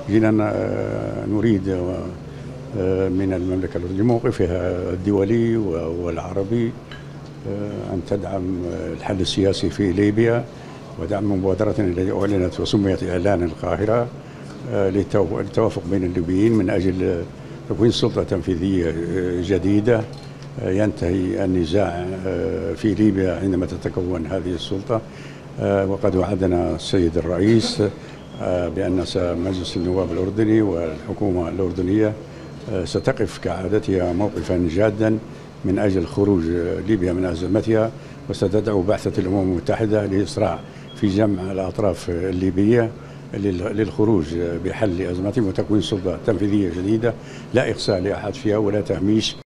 جينا نريد من المملكة الأردنية موقفها الدولي والعربي أن تدعم الحل السياسي في ليبيا ودعم مبادرة التي أعلنت وسميت إعلان القاهرة للتوافق بين الليبيين من أجل تكوين سلطة تنفيذية جديدة ينتهي النزاع في ليبيا عندما تتكون هذه السلطة. وقد وعدنا السيد الرئيس بأن مجلس النواب الأردني والحكومة الأردنية ستقف كعادتها موقفا جادا من أجل خروج ليبيا من أزمتها، وستدعو بعثة الأمم المتحدة لإسراع في جمع الأطراف الليبية للخروج بحل أزمتهم وتكوين سلطة تنفيذية جديدة لا إخساء لأحد فيها ولا تهميش.